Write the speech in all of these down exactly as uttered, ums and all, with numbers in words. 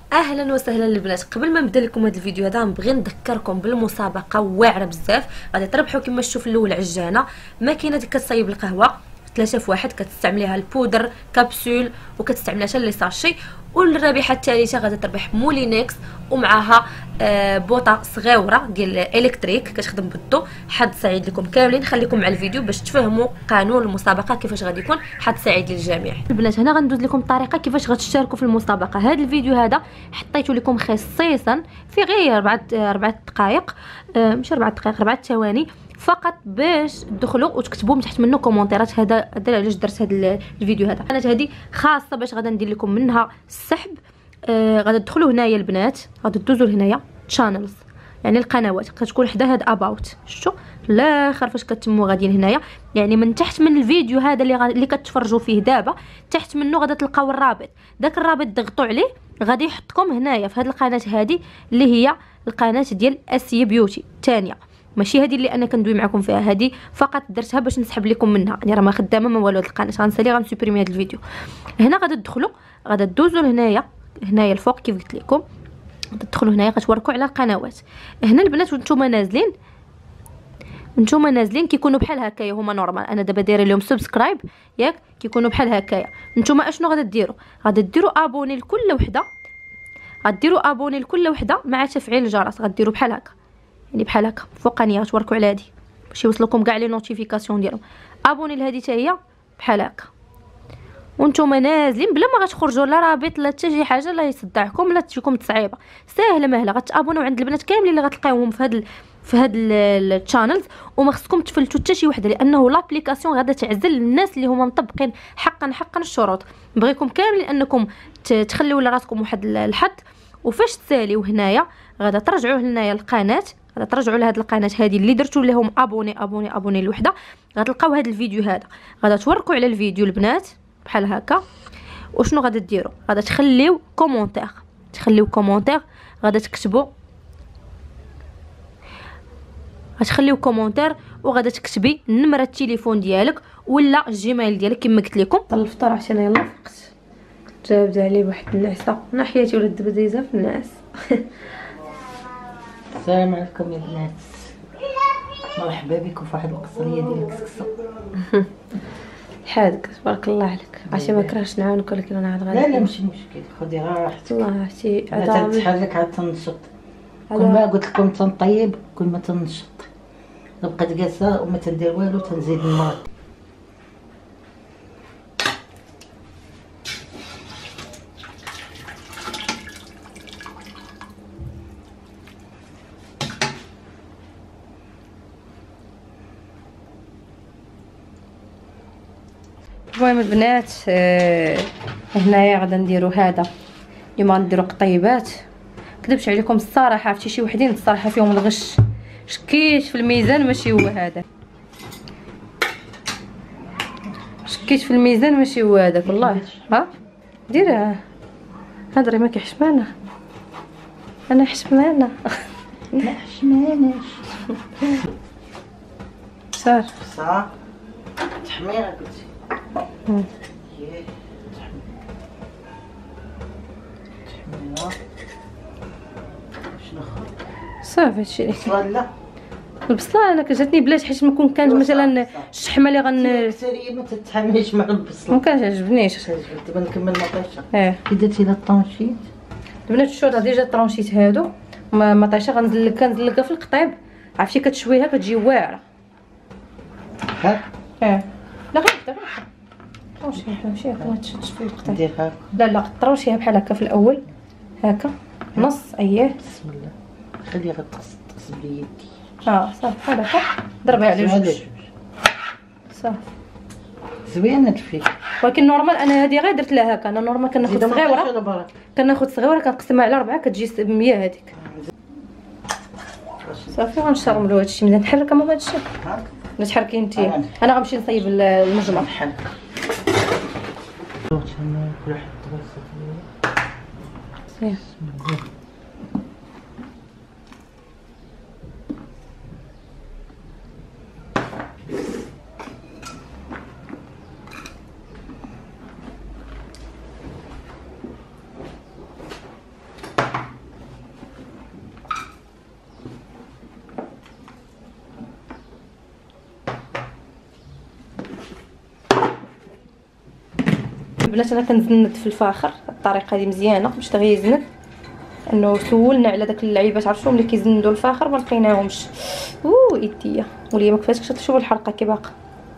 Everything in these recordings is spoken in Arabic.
اهلا وسهلا البنات. قبل ما نبدا لكم هذا الفيديو هذا نبغي نذكركم بالمسابقه واعره بزاف. غادي تربحوا كما تشوف الاول عجانه ماكينه ديك كتصايب القهوه ثلاثة في واحد، كتستعمليها البودر كبسول وكتستعملها حتى لي ساشي. والرابحه الثالثه غادي تربح مولينكس ومعها آه بوطه صغيره ديال الكتريك كتخدم بالضو. حظ سعيد لكم كاملين، خليكم مع الفيديو باش تفهموا قانون المسابقه كيفاش غادي يكون. حظ سعيد للجميع. البنات هنا غندوز لكم الطريقه كيفاش غتشاركوا في المسابقه. هذا الفيديو هذا حطيته لكم خصيصا في غير اربعه اربعه دقائق، آه مش اربعه دقائق، اربعه ثواني فقط باش تدخلوا وتكتبوا من تحت منه كومونتيرات. هذا هذا علاش درت هذا الفيديو هذا. القناه هذه خاصه باش غادا ندير لكم منها السحب. آه غادا تدخلوا هنايا البنات، غادا تدوزوا لهنايا تشانلز يعني القنوات كتكون حدا هاد اباوت. شفتوا الاخر فاش كتموا غاديين هنايا، يعني من تحت من الفيديو هذا اللي غا... اللي كتفرجوا فيه دابا تحت منه غادا تلقاو الرابط. داك الرابط ضغطوا عليه غادي يحطكم هنايا في هاد القناه هذه اللي هي القناه ديال اسيا بيوتي الثانيه، ماشي هذه اللي انا كندوي معكم فيها. هذه فقط درتها باش نسحب لكم منها، يعني راه ما خدامه ما والو. هاد القناه غنسالي غنسوبريمي هذا الفيديو. هنا غادا تدخلوا غادا دوزوا لهنايا هنايا الفوق كيف قلت لكم. تدخلوا هنايا غتوركوا على القنوات. هنا البنات وانتم نازلين نتوما نازلين كيكونوا بحال هكايا هما نورمال. انا دابا دايره لهم سبسكرايب ياك كيكونوا بحال هكايا. نتوما اشنو غادا ديروا؟ غادا ديروا ابوني لكل وحده، غديروا ابوني لكل وحده مع تفعيل الجرس. غديروا بحال هكا يعني بحال هكا فوقانيه غتوركوا على هذه باش يوصلكم كاع لي نوتيفيكاسيون ديالهم. ابوني لهذه حتى هي بحال هكا وانتم نازلين بلا ما غتخرجوا لا رابط لا حتى شي حاجه لا يصدعكم لا تجيكم تصعيبه. ساهله مهله غتابونوا عند البنات كاملين اللي غتلقاوهم في هاد في هاد الشانلز. وما خصكم تفلتوا حتى شي وحده لانه لابليكاسيون غادا تعزل الناس اللي هما مطبقين حقا حقا الشروط. نبغيكم كاملين انكم تخليو لراسكم واحد الحد. وفاش تساليو هنايا غادا ترجعوا هنايا القناه، غادا ترجعوا لهاد القناه هذه اللي درتوا لهم ابوني ابوني ابوني الوحده. غتلقاو هاد الفيديو هذا غادا توركوا على الفيديو البنات بحال هكا. وشنو غادا ديروا؟ غادا تخليو كومونتير، تخليو كومونتير غادا تكتبوا غتخليو كومونتير وغادا تكتبي نمره التليفون ديالك ولا الجيميل ديالك كما قلت لكم. الفطور عشان يلا فقت جابد عليه واحد النعسه ناحيتي ولات دابا دايزه في النعاس. السلام عليكم يا بنات، مرحبا بكم في واحد القصريه ديال الكسكسه. حادك تبارك الله عليك. عرفتي ما كرهتش نعاونك ولكن انا عاد غادي. لا لا ماشي مشكل، خدي غير راحتك. الله عرفتي عاد تتحرك عاد تنشط. كل ما قلت لكم تنطيب كل ما تنشط. بقيت جالسه وما تندير والو تنزيد الماء. المهم البنات آه هنايا غادا نديرو هذا اليوم غنديرو قطيبات. كذبش عليكم الصراحه، عرفتي شي وحدين الصراحه فيهم الغش، شكيت في الميزان ماشي هو هذا، شكيت في الميزان ماشي هو هذاك والله. ها ديرها هضري ما كيحشمانا. انا حشمانه لا حشماناش صار صح تحميره قلتي. امم تحميره شنو اخر صافي هادشي اللي كاين. لا البصله انا كجاتني بلاش حيت ما كون كانت مثلا الشحمه اللي غن سيري ما تتحميش مع البصله ما كتعجبنيش. دابا نكمل المطيشه. اه كي درتي لا طونشيت البنات الشوطه ديجا طرونشيت هادو ما مطيشه غنزل كنزلقها في القطيب. عرفتي كتشويها كتجي واعره. ها اه لا غير غير طرونشيها ماشي هكا ما تشدش في القطيب. نديرها لا لا طرونشيها بحال هكا في الاول هكا نص. اييه بسم الله خليها غتغسل تغسل بيدي. اه صافي بحال هكا ضربيها على جوج صافي زوينه تفيك. ولكن نورمال انا هذه غير درت لها هكا. انا نورمال كناخذ صغيره كناخذ صغيره كنقسمها على اربعه كتجي مية هذيك صافي. غنشرملو هادشي مزيان. نحركها ما هادشي لا تحركي انت. انا غنمشي نصايب المجمر. حل كل واحد مزيان. البنات انا كنزند في الفاخر. الطريقه هذه مزيانه باش دغيا يزند، انه سولنا على داك اللعيبات عرفتوا ملي كيزندوا الفاخر ما لقيناهمش. اوه ايديا ولي ما كفاتكش تشوفوا الحلقه كي باقا.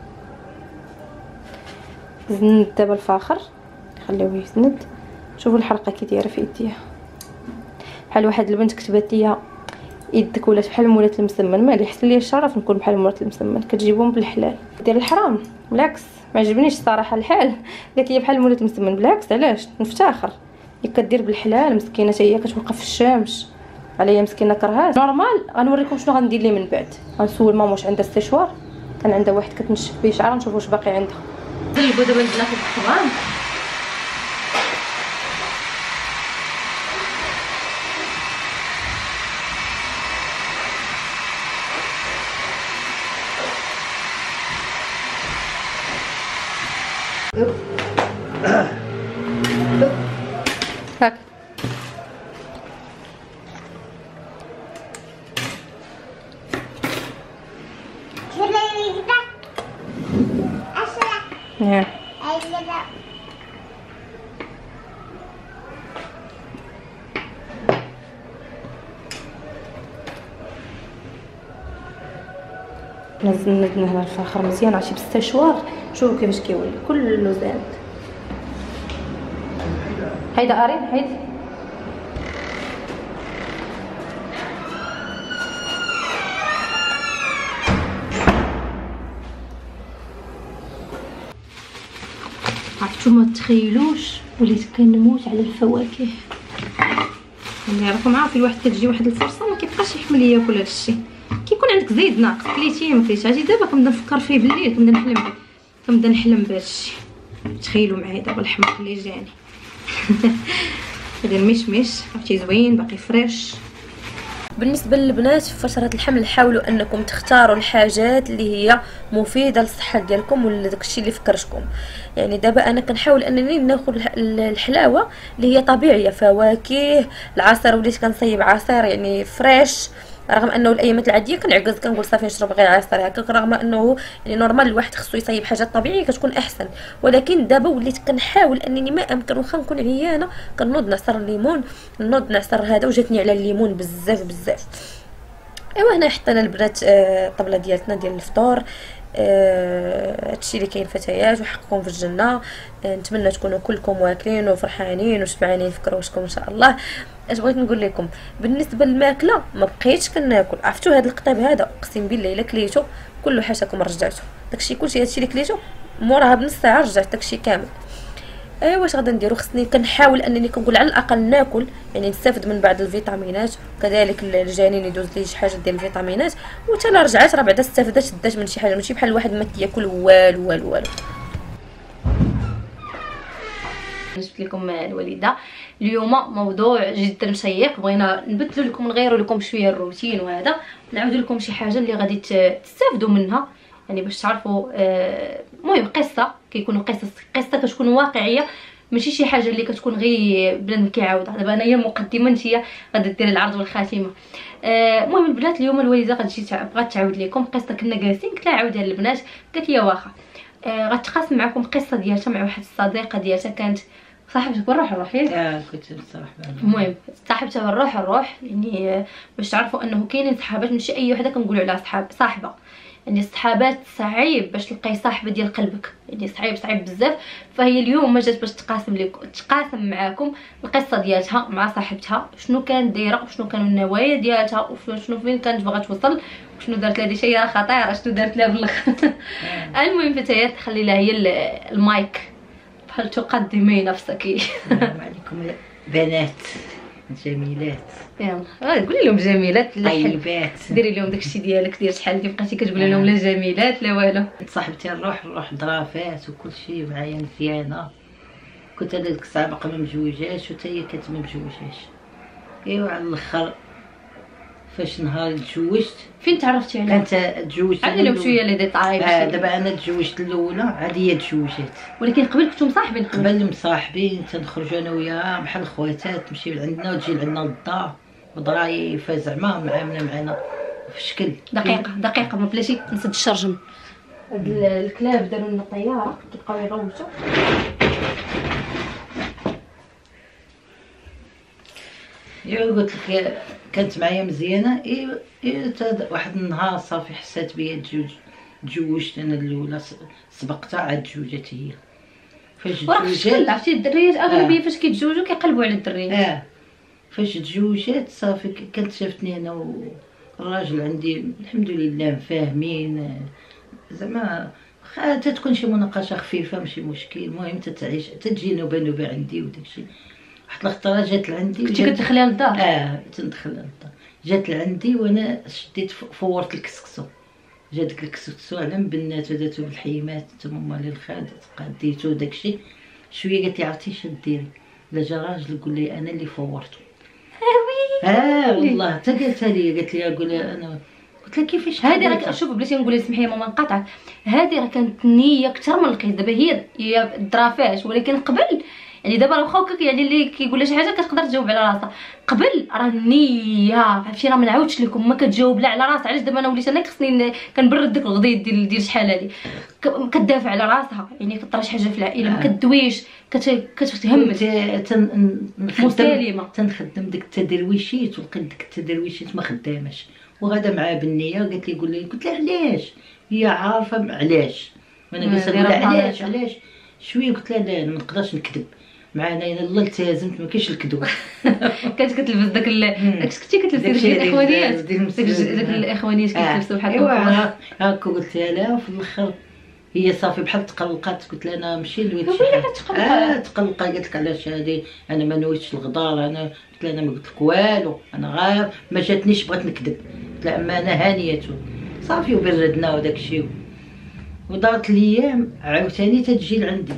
زند دابا الفاخر خليوه يزند. شوفوا الحلقه كي دايره في ايديا، بحال واحد البنت كتبات ليا يدك ولات بحال مولات المسمن. مالي حسن ليا الشرف نكون بحال مولات المسمن، كتجيبهم بالحلال. دير الحرام بالعكس ما عجبنيش الصراحه الحال. قالت لي بحال مولات المسمن بالعكس علاش نفتخر. اللي كدير بالحلال مسكينه حتى هي كتوقف في الشمس عليا مسكينه كرهات نورمال. غنوريكم شنو غندير ليه من بعد. غنسول ماما واش عندها استشوار، كان عندها واحد كتنشف به شعرها، نشوف واش باقي عندها. نجيبو دابا نديرها في الطبان. هاك نعم نزلنا هنا الفاخر مزيان عرفتي باستشوار. شوفوا كيفاش كيولي كله زاد. هيدا ارين هيدا عرفتوا ما تخيلوش وليت كنموت على الفواكه. يعني راكم عارفين الواحد كتجي واحد الفرصه ما كيبقاش يحمل ياكل هذا الشيء. كيكون عندك زايد ناقص كليتيه ما كليتش. عرفتي دابا كنبدا نفكر فيه بالليل، كنبدا نحلم به كنبدا نحلم بهذا الشيء. تخيلوا معايا دابا الحماق اللي جاني. هذا المشمش عرفتي زوين باقي فريش. بالنسبه للبنات في فتره الحمل حاولوا انكم تختاروا الحاجات اللي هي مفيده للصحه ديالكم ولا داكشي اللي فكرشكم. يعني دابا انا كنحاول انني ناخذ الحلاوه اللي هي طبيعيه، فواكه، العصير وليت كنصيب عصير يعني فريش، رغم انه الايامات العاديه كنعكز كنقول صافي نشرب غير عصير هكاك، رغم انه يعني نورمال الواحد خصو يصايب حاجات طبيعيه كتكون احسن. ولكن دابا وليت كنحاول انني ما امكن واخا نكون عيانه كنوض نعصر الليمون، نوض نعصر هذا وجاتني على الليمون بزاف بزاف. ايوا هنا حطينا البنات الطبله ديالتنا ديال الفطور. آه، هادشي اللي كاين فتيات وحقكم في الجنه. آه، نتمنى تكونوا كلكم واكلين وفرحانين وشبعانين في كروشكم ان شاء الله. اش بغيت نقول لكم بالنسبه للماكله ما بقيتش كناكل. عرفتوا هذا القطيب هذا اقسم بالله الا كليتو كله حاشاكم رجعته داكشي كلشي. هادشي اللي كليتو موراها بنص ساعه رجعت داكشي كامل. ايوا واش غادا نديرو؟ خصني كنحاول انني كنقول على الاقل ناكل يعني نستافد من بعض الفيتامينات، وكذلك الجنين يدوز لي شي حاجه ديال الفيتامينات، وحتى لا رجعت راه بعدا استفدت دات من شي حاجه، ماشي بحال الواحد ما كياكل والو والو والو. جبت لكم الوليده اليوم موضوع جدا شيق، بغينا نبدلوا لكم نغيروا لكم شويه الروتين وهذا، نعاودوا لكم شي حاجه اللي غادي تستافدوا منها يعني باش تعرفوا. المهم قصه كيكونوا قصص قصه كتكون واقعيه، ماشي شي حاجه اللي كتكون غير بنادم كيعاودها. دابا انايا مقدمه نتيا غادي دير العرض والخاتمه. المهم البنات اليوم الوالده غتجي بغات تعاود لكم قصه. كنا جالسين قلت لها عاودها للبنات، قالت لي واخا. غتقاسم معكم قصه ديالتها مع واحد الصديقه ديالتها كانت صاحبتك بالروح الروح ياك. اه كنت نصاحبها. المهم صاحبتها بالروح الروح يعني باش تعرفوا انه كاينين صحابات ماشي اي وحده كنقولوا عليها صحاب صاحبه. يعني الصحابات صعيب باش تلقاي صاحبه ديال قلبك، يعني صعيب صعيب بزاف. فهي اليوم ما جات باش تقاسم لكم تقاسم معاكم القصه ديالتها مع صاحبتها، شنو كانت دايره وشنو كانوا النوايا ديالتها وشنو فين كانت باغا توصل وشنو دارت لها. هذه شي خطيره شنو دارت لها بالاخر. المهم فتيات خلي لها هي المايك بحال تقدمي نفسك. السلام عليكم بنات جميلات. يلا قولي لهم جميلات طيبات، ديري لهم داكشي ديالك ديال شحال اللي بقيتي كتقولي لهم لا جميلات لا والو. صاحبتي الروح الروح ظرافات وكل شيء معايا مزيانه. كنت هذيك الساعه باقا ما مجوجاش وتا هي كانت ما مجوجاش. ايوا على الاخر فاش نهار تزوجت فين تعرفتي عليها؟ كانت تزوجت عندي لهم شويه لي ديطاي. آه دابا انا تزوجت الاولى عاد هي تزوجت، ولكن قبل كنتو مصاحبين؟ قبل مصاحبين تنخرجوا انا وياها بحال خواتات، تمشي لعندنا وتجي لعندنا للدار وظرايف زعما معامله معنا في شكل. دقيقه دقيقه ما بلاتي نسد الشرجم. هاد الكلاب داروا لنا طياره كيبقاو يغوتوا. ايوا قلت لك كانت معايا مزيانه. ايوا ايوا واحد النهار صافي حسات بيا تجوج تزوجت انا الاولى، سبقتها عاد تزوجت هي. فاش تزوجت عرفتي الدريات اغلبيه آه. فاش كيتزوجوا كيقلبوا على الدريات. اه فاش تزوجت صافي كانت شافتني انا والراجل عندي الحمد لله فاهمين، زعما واخا تتكون شي مناقشه خفيفه ماشي مشكل، المهم تتعيش تتجي نوبه نوبه عندي وداكشي. واحد الخطره جات لعندي كنتي كتدخليها للدار؟ اه تندخل للدار. جات لعندي وانا شديت فورت الكسكسو، جا داك الكسكسو على مبنات وداتو بالحيمات تما لي الخاد قديتو داكشي شويه. قالت لي عرفتي اش ديري؟ لا جا راجل قول لي انا اللي فورته. اه والله حتى قالتها لي، قالت لي قول انا. قلت لها كيفاش هذه راه شوف بلاتي نقول لك سمحي يا ماما نقاطعك، هذه راه كانت نيه اكثر من القيد. دابا هي هي الدرافاش، ولكن قبل يعني دابا راه واخا يعني اللي كيقول لها شي حاجه كتقدر تجاوب على راسها. قبل راه النيه عرفتي راه ما نعاودش لكم ما كتجاوب لا على راسها. علاش دابا انا وليت انا خصني كنبرد داك الغضيض ديال ديال شحال هادي كتدافع على راسها، يعني كطرا شي حاجه في العائله ما كدويش كتهمل مسالمه. تنخدم ديك التدرويشيت ولقيت ديك التدرويشيت ما خداماش وغادا معاه بالنيه. قالت لي قول لي، قلت لها علاش؟ هي عارفه علاش وانا قلت لها علاش علاش شويه. قلت لها لا ما نقدرش نكذب معانا انا الله التزمت ما كاينش الكذوب. كانت كتلبس داك داك كنتي كتلبسي داك الاخوانيات داك الاخوانيات كيتلبسوا بحال هكا. هاكا قلت لها لا وفي الاخر هي صافي بحال تقلقات. قلت لها انا ماشي لويت شي حاجه. اه تقلقه. قالت لك علاش هادي انا ما نويتش الغدار. انا قلت لها انا ما قلت لك والو، انا غير ما جاتنيش بغيت نكذب. قلت لها اما انا هانيته صافي وبردنا وداك الشيء. ودارت الايام عاوتاني تتجي لعندي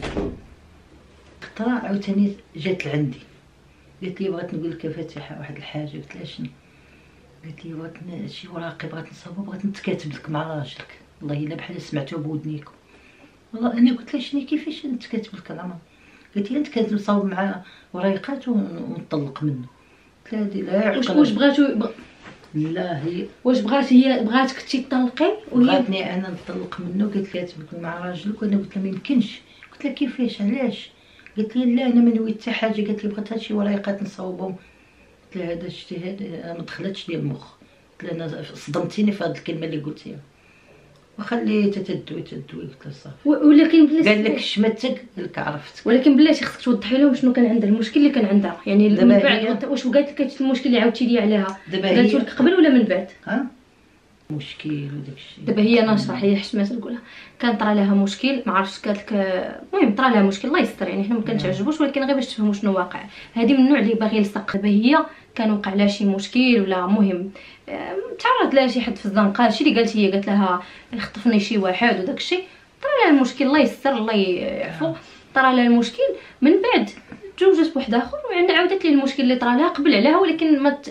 خطره، عاوتاني جات لعندي قالت لي بغيت نقول لك فاتحه واحد الحاجه. قلت لها شنو؟ قالت لي بغيت شي وراقي بغيت نصاوبو بغيت نتكاتب لك مع راجلك. والله الا بحال سمعتو بودنيكم. والله انا قلت لها شنو كيفاش نتكاتب لك الامر؟ قالت لي انت كنصاوب مع وريقات ونطلق منه. قلت لها هادي لا واش واش بغاتو بغ... لا هي واش بغات هي بغاتك تطلقي وهي بغاتني انا نطلق منه. قالت لي كاتبك مع راجلك وانا قلت لها ما يمكنش. قلت لها كيفاش علاش؟ قالت لي لا انا ما نويت حتى حاجه. قالت لي بغيت هادشي وريقات نصاوبهم. قلت لها هذا اجتهاد ما دخلتش لي المخ. قلت لها انا صدمتيني في هذه الكلمه اللي قلتيها وخليتها تدوي تدوي. قلت لها صافي. ولكن بلاتي قال لك شمتك قال لك عرفتك. ولكن بلاتي خصك توضحي لهم شنو كان عندها المشكل اللي كان عندها يعني من بعد. واش قالت لك المشكل اللي عاودتي لي عليها قالت لك قبل ولا من بعد؟ ها مشكل وداك الشيء. دابا هي ناشره هي حشمات نقولها كان طرا لها مشكل ما عرفتش قالت لك المهم طرا لها مشكل الله يستر يعني حنا ما كنتعجبوش ولكن غير باش تفهموا شنو واقع. هذه من النوع اللي باغي يلصق. دابا هي كان وقع لها شي مشكل ولا مهم تعرض لها شي حد في الزنقه شي اللي قالت هي قالت لها خطفني شي واحد وداك الشيء طرا لها المشكل الله يستر الله يعفو. طرا لها المشكل من بعد تزوجت بواحد اخر وعند عاودت لي المشكل اللي طرا لها قبل عليها ولكن ما ت...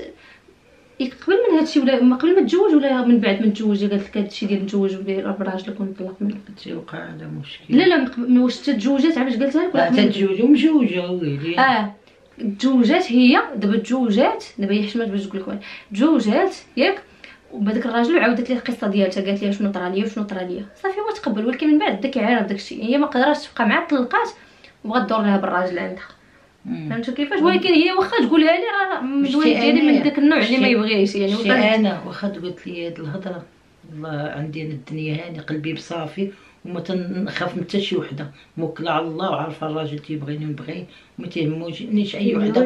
قبل من هادشي ولا ما قبل ما تزوج ولا من بعد ما تزوج. قالت لك هادشي ديال نتزوج براجلك ونطلق منه تيوقع هذا مشكل. لا لا واش تتزوجات علاش قالتها لك؟ لا تتزوج ومزوجه ويلي اه تزوجات هي دابا تزوجات دابا هي حشمات باش تقول لك تزوجات ياك وبهذاك الراجل وعاودت لي القصه ديالها قالت لي شنو طرا ليا وشنو طرا ليا صافي هو تقبل ولكن من بعد بدا كيعرف داكشي هي ما قدراتش تبقى معاه طلقات وبغات تدور لها بالراجل عندها. فهمتوا كيفاش؟ ولكن هي واخا تقولها لي راه مزوج ديالي من داك النوع اللي ما يبغيش يعني شي انا واخا قلت لي هاد الهضره والله عندي انا الدنيا هاني قلبي بصافي وما تنخاف من حتى شي وحده موكله على الله وعارفه الراجل تيبغيني ونبغيه وما تيهمونيش اي وحده.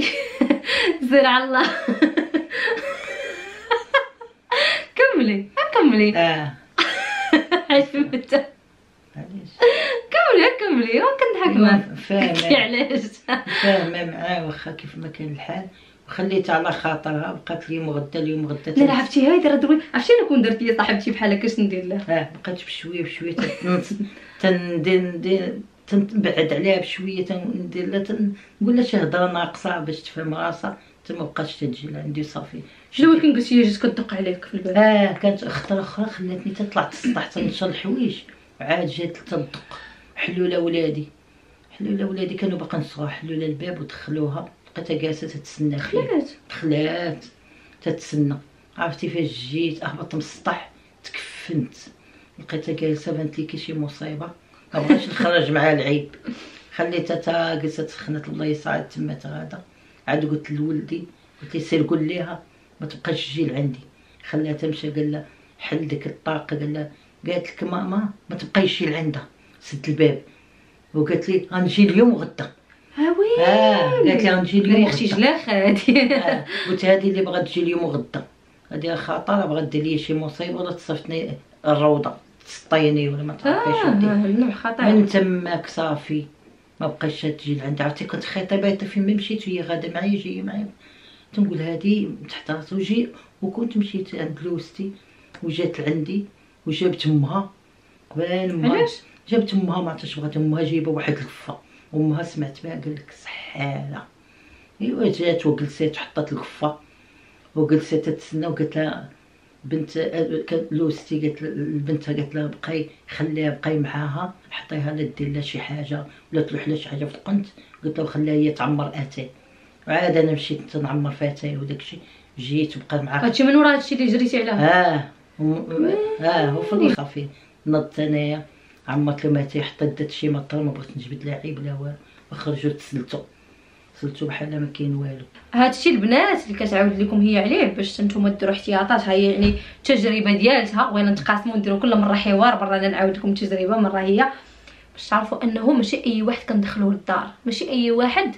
زير على الله. كملي كملي. اه عجبتها علاش كملي كملي وكنضحك معاه فاهمه علاش فاهمه معاه واخا كيف ما كان الحال وخليتها على خاطرها بقات لي مغدا اليوم غدا. لا عرفتي هاي راه دوي عرفتي انا كون درت لي صاحبتي بحال هكا اش ندير لها؟ اه بقيت بشويه بشويه تندير ندير تنبعد عليها بشويه تندير لها نقول لها شي هضره ناقصه باش تفهم راسها حتى ما بقاتش تجي لعندي صافي. شنو ولكن قلتي جات كتدق عليك في الباب؟ اه كانت خطره اخرى خلاتني تطلع تسطح تنشر الحوايج عاد جات تدق. حلوله ولادي حلوله ولادي كانوا باقا نصغوا حلوله الباب ودخلوها لقيتها جالسه تتسنى. خلات دخلات تتسنى. عرفتي فاش جيت اهبط من السطح تكفنت لقيتها جالسه بانت لي كي شي مصيبه ما بغيتش نخرج معها العيب خليتها تا جالسه تسخنت الله يسعد تما تغادا. عاد قلت لولدي قلت لي سير قول ليها ما تبقاش تجي لعندي. خلاها تمشى قال لها حل ديك الطاقه، قال لها قالت لك ماما ما تبقايش تجي لعندها، سد الباب وقالت لي غنجي اليوم وغدا. ها وي اه قالت لي غنجي اليوم يا اختي جلاخ هادي. آه. قلت هذه اللي بغات تجي اليوم وغدا هذه خطره، بغات دير لي شي مصيبه ولا تصيفطني الروضه تسطيني ولا ما تعرفيش اه ودي. النوع خطير. من تماك صافي ما بقاش تجي لعندي. عرفتي كنت خطيبه فين ما مشيت وهي غاده معايا جايه معايا، تنقول هذه تحت راسي. وجي وكنت مشيت عند لوستي وجات لعندي وجابت امها. وين امها؟ علاش جابت امها؟ ما عرفتش بغات امها جايبه واحد الكفه، امها سمعت بها قال لك سحاله. ايوا جات وجلسات وحطت الكفه وجلسات تتسنى وقالت لها بنت لوستي قالت لبنتها قالت لها بقاي خليها بقاي معاها حطيها لا دير لها شي حاجه ولا تلوح لها شي حاجه في القنت. قلت لها خليها هي تعمر اتاي. وعاد انا مشيت نعمر في اتاي وداكشي جيت وبقى معاها. هادشي من ورا هادشي اللي جريتي عليه. اه اه وفي الخفي نضت انايا عمرت له ماتي حتى دات شي مطر ما بغيت نجبد لا عيب لا والو وخرجوا تسلتو تسلتو بحال ما كاين والو. هادشي البنات اللي كتعاود لكم هي عليه باش نتوما ديروا احتياطات. هي يعني التجربه ديالتها بغينا نتقاسموا نديروا كل مره حوار برا انا نعاود لكم التجربه مره هي باش تعرفوا انه ماشي اي واحد كندخلوه للدار، ماشي اي واحد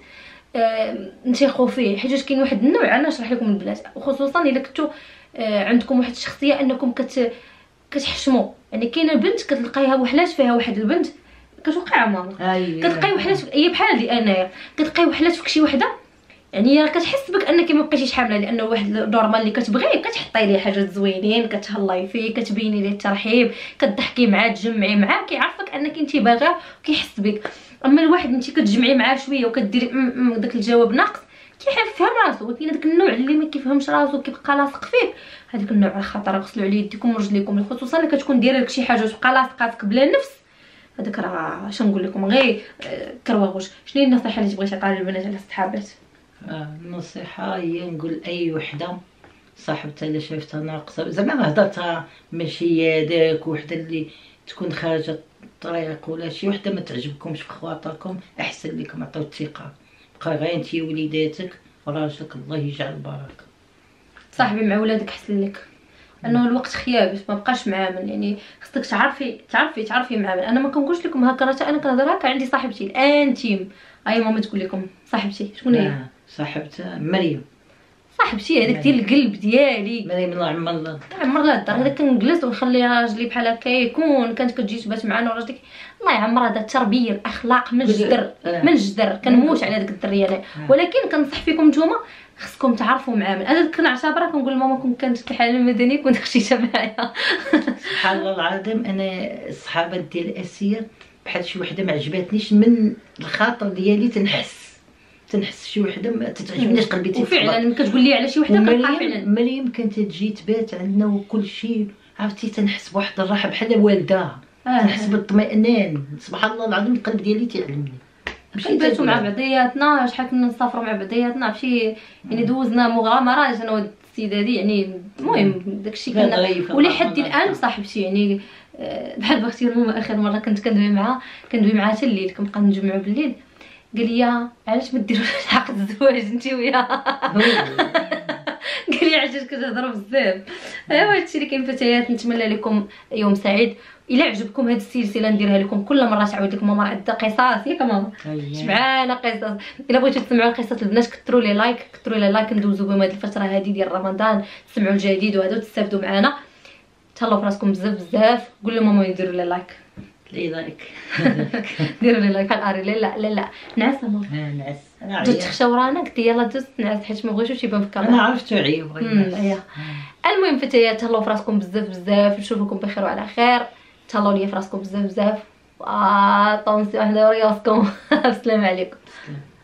آه نثيقوا فيه. حيت كاين واحد النوع انا نشرح لكم البنات، وخصوصا الا كنتو آه عندكم واحد الشخصيه انكم كت كتحشموا. يعني كاينه بنت كتلقايها وحلات فيها واحد البنت كتوقع ماما أيه. كتلقاي وحلات هي بحال هادي انايا كتلقاي وحلات فيك شي وحده يعني راه كتحس بك انك ما بقيتيش حامله، لانه واحد نورمال اللي كتبغيه كتحطي ليه حاجات زوينين كتهلاي فيه كتبيني ليه الترحيب كتضحكي معاه تجمعي معاه كيعرفك انك انت باغاه وكيحس بك. اما الواحد انت كتجمعي معاه شويه وكديري داك الجواب ناقص كيفهم راسو. وكاين داك النوع اللي ما كيفهمش راسو كيبقى لاصق فيك، هذاك النوع راه خطر. غسلوا عليه يديكم ورجليكم، خصوصا الا كتكون دايره لك شي حاجه وتبقى لاصقه فيك بلا نفس. هذاك راه اش نقول لكم غير كرواغوش. شنو هي النصيحه اللي تبغي تعطيها للبنات على الصحابات؟ آه النصيحه هي نقول اي وحده صاحبتها اللي شافتها ناقصه زعما ما هضرتها ماشي هي داك وحده اللي تكون خارجه الطريق ولا شي وحده ما تعجبكمش في خواطركم احسن لكم عطيو الثقه. بقى غير انت وليداتك وراجلك الله يجعل البركه. صاحبي مع ولادك احسن لك، انه الوقت خياب ما بقاش معامل. يعني خصك تعرفي تعرفي تعرفي معامل. انا ما كنقولش لكم هكا، راه انا كنهضر هكا عندي صاحبتي الانتيم. اي ماما تقول لكم صاحبتي شكون هي؟ آه صاحبتها مريم. صاحبتي هذاك ديال القلب ديالي مريم الله يعمر الله عمر لها الدار. هذا كنجلس ونخلي راجلي بحال هكا يكون كانت كتجي تبات معنا وراجلك الله يعمر. هذا التربيه الاخلاق من الجدر من الجدر كنموت على ديك الدريه انا. ولكن كنصح فيكم نتوما خصكم تعرفوا معامل. انا كنعتبرها كنقول لماما كون كانت في الحاله المدنيه كنت خشيتها معايا. سبحان الله العظيم. انا الصحابه ديال اسيا بحال شي وحده ما عجباتنيش من الخاطر ديالي تنحس تنحس شي وحده ما تتعجبنيش قلبي تيفضل. وفعلا ملي كتقول لي على شي وحده كنلقى فعلا مريم كانت تجي تبات عندنا وكل شيء عرفتي تنحس بواحد الراحه بحال والداها. آه. تنحس بالاطمئنان. سبحان الله العظيم القلب ديالي تيعلمني. مشيتو مع بعضياتنا شحال كنا نسافروا مع بعضياتنا فشي يعني دوزنا مغامرات انا وهاد السيده هادي. يعني المهم داكشي كنا ولي حد الان صاحبتي يعني بحال بختي ماما. اخر مره كنت كندوي معاها كندوي معاها حتى الليل كنبقى نجمعوا بالليل. قال لي علاش ما ديروش عقد الزواج انت وياها؟ قال لي علاش كتهضروا بزاف. ايوا هادشي اللي كاين فتيات. نتمنى لكم يوم سعيد. الا عجبكم هاد السلسله نديرها لكم كل مره تعاود لكم ماما عندها قصص ياك ماما شبعانه قصص. الا بغيتو تسمعوا قصص البنات كثروا لي لايك كثروا لي لايك ندوزو بهم هاد الفتره هادي ديال رمضان تسمعوا الجديد وهذا وتستافدوا معنا. تهلاو فراسكم بزاف بزاف. قول لهم ماما يديروا لي لايك لي لايك ديروا لي لايك بحال اري. لا لا لا لا نعس ماما. اه نعس انا جات تخشاو رانا قلت يلاه دوز نعس حيت ما بغيتوش يبان في الكاميرا. انا عرفتو عيب بغيت نعس. المهم فتيات تهلاو فراسكم بزاف بزاف. نشوفكم بخير وعلى خير. تهلاو ليا فراسكم بزاف بزاف. اه طونسي واحده رياسكم. السلام عليكم.